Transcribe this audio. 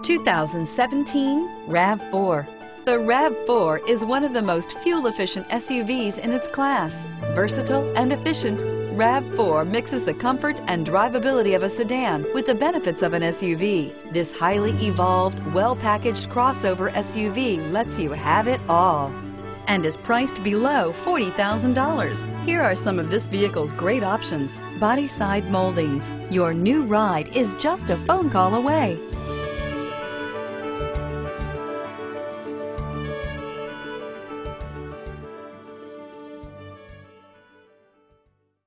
2017 RAV4. The RAV4 is one of the most fuel-efficient SUVs in its class. Versatile and efficient, RAV4 mixes the comfort and drivability of a sedan with the benefits of an SUV. This highly evolved, well-packaged crossover SUV lets you have it all and is priced below $40,000. Here are some of this vehicle's great options: body side moldings. Your new ride is just a phone call away.